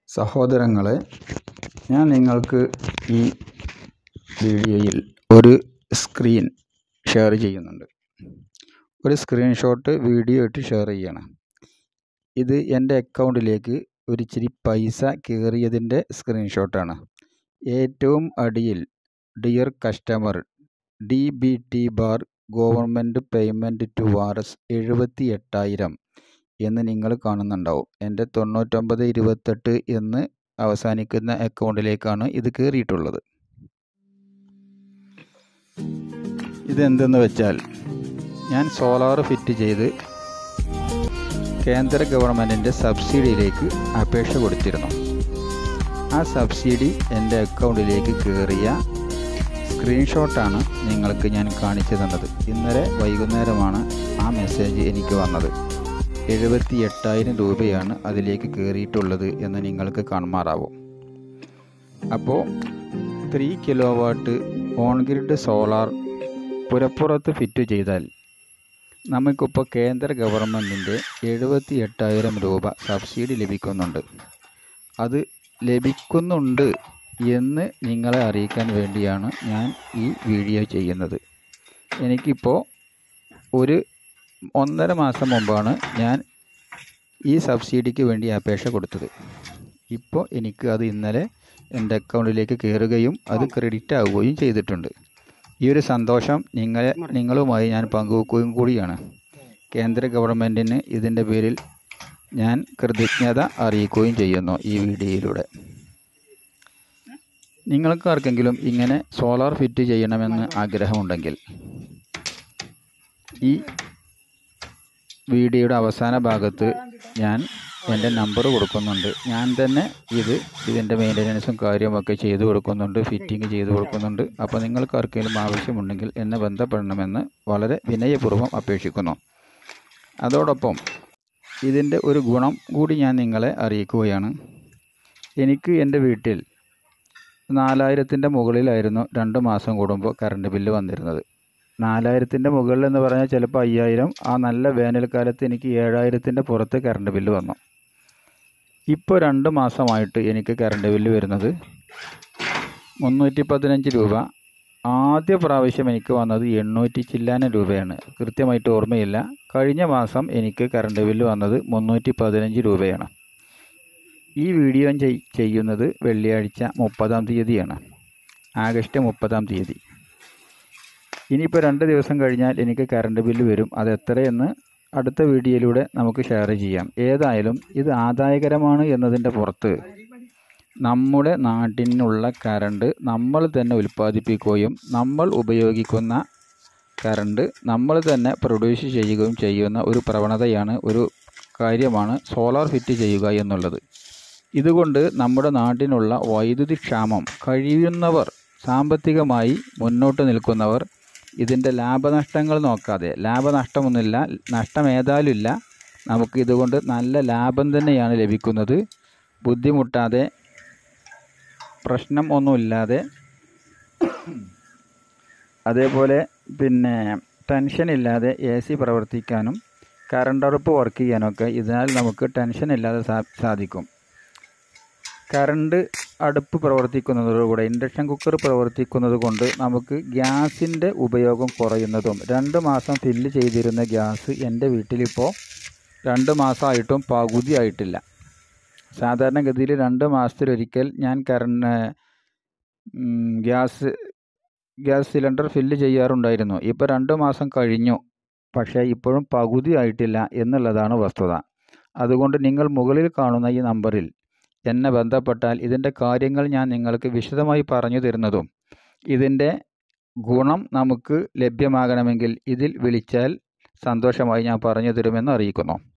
സഹോദരങ്ങളെ, ഞാൻ നിങ്ങൾക്ക് ഈ വീഡിയോയിൽ ഒരു സ്ക്രീൻ ഷെയർ ചെയ്യുന്നുണ്ട്. ഒരു സ്ക്രീൻഷോട്ട് വീഡിയോ ഇട്ട് ഷെയർ ചെയ്യണം. ഇത് എൻ്റെ അക്കൗണ്ടിലേക്ക് ഒരിച്ചിരി പൈസ കയറിയതിൻ്റെ സ്ക്രീൻഷോട്ടാണ്. ഏറ്റവും അടിയിൽ ഡിയർ കസ്റ്റമർ DBT ബാർ ഗവൺമെൻറ് പേയ്മെൻറ്റ് ടു വാറസ് 78,000 എന്ന് നിങ്ങൾ കാണുന്നുണ്ടാവും. എൻ്റെ 9928 എന്ന് അവസാനിക്കുന്ന അക്കൗണ്ടിലേക്കാണ് ഇത് കയറിയിട്ടുള്ളത്. ഇതെന്തെന്ന് വെച്ചാൽ, ഞാൻ സോളാർ ഫിറ്റ് ചെയ്ത് കേന്ദ്ര ഗവൺമെൻറ്റിൻ്റെ സബ്സിഡിയിലേക്ക് അപേക്ഷ കൊടുത്തിരുന്നു. ആ സബ്സിഡി എൻ്റെ അക്കൗണ്ടിലേക്ക് കയറിയ സ്ക്രീൻഷോട്ടാണ് നിങ്ങൾക്ക് ഞാൻ കാണിച്ചു തന്നത്. ഇന്നലെ വൈകുന്നേരമാണ് ആ മെസ്സേജ് എനിക്ക് വന്നത്. 78,000 രൂപയാണ് അതിലേക്ക് കയറിയിട്ടുള്ളത് എന്ന് നിങ്ങൾക്ക് കാണുമാറാവും. അപ്പോൾ 3 കിലോവാട്ട് ഓൺ ഗ്രിഡ് സോളാർ പുരപ്പുറത്ത് ഫിറ്റ് ചെയ്താൽ നമുക്കിപ്പോൾ കേന്ദ്ര ഗവൺമെൻറ്റിൻ്റെ 78,000 രൂപ സബ്സിഡി ലഭിക്കുന്നുണ്ട്. അത് ലഭിക്കുന്നുണ്ട് എന്ന് നിങ്ങളെ അറിയിക്കാൻ വേണ്ടിയാണ് ഞാൻ ഈ വീഡിയോ ചെയ്യുന്നത്. എനിക്കിപ്പോൾ 1.5 മാസം മുമ്പാണ് ഞാൻ ഈ സബ്സിഡിക്ക് വേണ്ടി അപേക്ഷ കൊടുത്തത്. ഇപ്പോൾ എനിക്ക് അത് ഇന്നലെ എൻ്റെ അക്കൗണ്ടിലേക്ക് കയറുകയും അത് ക്രെഡിറ്റ് ആവുകയും ചെയ്തിട്ടുണ്ട്. ഈ ഒരു സന്തോഷം നിങ്ങളുമായി ഞാൻ പങ്കുവെക്കുകയും കൂടിയാണ്. കേന്ദ്ര ഗവൺമെൻറ്റിന് ഇതിൻ്റെ പേരിൽ ഞാൻ കൃതജ്ഞത അറിയിക്കുകയും ചെയ്യുന്നു ഈ വീഡിയോയിലൂടെ. നിങ്ങൾക്കാർക്കെങ്കിലും ഇങ്ങനെ സോളാർ ഫിറ്റ് ചെയ്യണമെന്ന് ആഗ്രഹമുണ്ടെങ്കിൽ ഈ വീഡിയോയുടെ അവസാന ഭാഗത്ത് ഞാൻ എൻ്റെ നമ്പർ കൊടുക്കുന്നുണ്ട്. ഞാൻ തന്നെ ഇതിൻ്റെ മെയിൻ്റനൻസും കാര്യമൊക്കെ ചെയ്തു കൊടുക്കുന്നുണ്ട്, ഫിറ്റിംഗ് ചെയ്തു കൊടുക്കുന്നുണ്ട്. അപ്പോൾ നിങ്ങൾക്ക് ആർക്കെങ്കിലും ആവശ്യമുണ്ടെങ്കിൽ എന്നെ ബന്ധപ്പെടണമെന്ന് വളരെ വിനയപൂർവ്വം അപേക്ഷിക്കുന്നു. അതോടൊപ്പം ഇതിൻ്റെ ഒരു ഗുണം കൂടി ഞാൻ നിങ്ങളെ അറിയിക്കുകയാണ്. എനിക്ക് എൻ്റെ വീട്ടിൽ 4,000-ൻ്റെ മുകളിലായിരുന്നു 2 മാസം കൂടുമ്പോൾ കറണ്ട് ബില്ല് വന്നിരുന്നത്. 4,000-ൻ്റെ മുകളിൽ എന്ന് പറഞ്ഞാൽ ചിലപ്പോൾ 5,000. ആ നല്ല വേനൽക്കാലത്ത് എനിക്ക് 7,000-ൻ്റെ പുറത്ത് കറണ്ട് ബില്ല് വന്നു. ഇപ്പോൾ 2 മാസമായിട്ട് എനിക്ക് കറണ്ട് ബില്ല് വരുന്നത് 315 രൂപ. ആദ്യ പ്രാവശ്യം എനിക്ക് വന്നത് 800 ചില്ലാനം രൂപയാണ്. കൃത്യമായിട്ട് ഓർമ്മയില്ല. കഴിഞ്ഞ മാസം എനിക്ക് കറണ്ട് ബില്ല് വന്നത് 315 രൂപയാണ്. ഈ വീഡിയോ ചെയ്യുന്നത് വെള്ളിയാഴ്ച 30-ാം തീയതിയാണ്, ആഗസ്റ്റ് 30-ാം തീയതി. ഇനിയിപ്പോൾ 2 ദിവസം കഴിഞ്ഞാൽ എനിക്ക് കറണ്ട് ബില്ല് വരും. അത് എത്രയെന്ന് അടുത്ത വീഡിയോയിലൂടെ നമുക്ക് ഷെയർ ചെയ്യാം. ഏതായാലും ഇത് ആദായകരമാണ് എന്നതിൻ്റെ പുറത്ത് നമ്മുടെ നാട്ടിനുള്ള കറണ്ട് നമ്മൾ തന്നെ ഉൽപ്പാദിപ്പിക്കുകയും നമ്മൾ ഉപയോഗിക്കുന്ന കറണ്ട് നമ്മൾ തന്നെ പ്രൊഡ്യൂസ് ചെയ്യുകയും ചെയ്യുന്ന ഒരു പ്രവണതയാണ്, ഒരു കാര്യമാണ് സോളാർ ഫിറ്റ് ചെയ്യുക എന്നുള്ളത്. ഇതുകൊണ്ട് നമ്മുടെ നാട്ടിനുള്ള വൈദ്യുതി ക്ഷാമം കഴിയുന്നവർ, സാമ്പത്തികമായി മുന്നോട്ട് നിൽക്കുന്നവർ ഇതിൻ്റെ ലാഭനഷ്ടങ്ങൾ നോക്കാതെ, ലാഭനഷ്ടമൊന്നുമില്ല, നഷ്ടം ഏതായാലും ഇല്ല, നമുക്ക് ഇതുകൊണ്ട് നല്ല ലാഭം തന്നെയാണ് ലഭിക്കുന്നത്. ബുദ്ധിമുട്ടാതെ, പ്രശ്നം ഒന്നുമില്ലാതെ, അതേപോലെ ടെൻഷനില്ലാതെ AC പ്രവർത്തിക്കാനും കറണ്ട് അടുപ്പ് വർക്ക് ചെയ്യാനൊക്കെ ഇതിനാൽ നമുക്ക് ടെൻഷനില്ലാതെ സാധിക്കും. കറണ്ട് അടുപ്പ് പ്രവർത്തിക്കുന്നതോടുകൂടെ, ഇൻഡക്ഷൻ കുക്കർ പ്രവർത്തിക്കുന്നത് കൊണ്ട് നമുക്ക് ഗ്യാസിൻ്റെ ഉപയോഗം കുറയുന്നതും, 2 മാസം ഫില്ല് ചെയ്തിരുന്ന ഗ്യാസ് എൻ്റെ വീട്ടിലിപ്പോൾ 2 മാസമായിട്ടും പകുതി ആയിട്ടില്ല. സാധാരണഗതിയിൽ 2 മാസത്തിലൊരിക്കൽ ഞാൻ ഗ്യാസ് സിലിണ്ടർ ഫില്ല് ചെയ്യാറുണ്ടായിരുന്നു. ഇപ്പോൾ 2 മാസം കഴിഞ്ഞു, പക്ഷേ ഇപ്പോഴും പകുതി ആയിട്ടില്ല എന്നുള്ളതാണ് വസ്തുത. അതുകൊണ്ട് നിങ്ങൾ മുകളിൽ കാണുന്ന ഈ നമ്പറിൽ എന്നെ ബന്ധപ്പെട്ടാൽ ഇതിൻ്റെ കാര്യങ്ങൾ ഞാൻ നിങ്ങൾക്ക് വിശദമായി പറഞ്ഞു തരുന്നതും, ഇതിൻ്റെ ഗുണം നമുക്ക് ലഭ്യമാകണമെങ്കിൽ ഇതിൽ വിളിച്ചാൽ സന്തോഷമായി ഞാൻ പറഞ്ഞു തരുമെന്ന് അറിയിക്കുന്നു.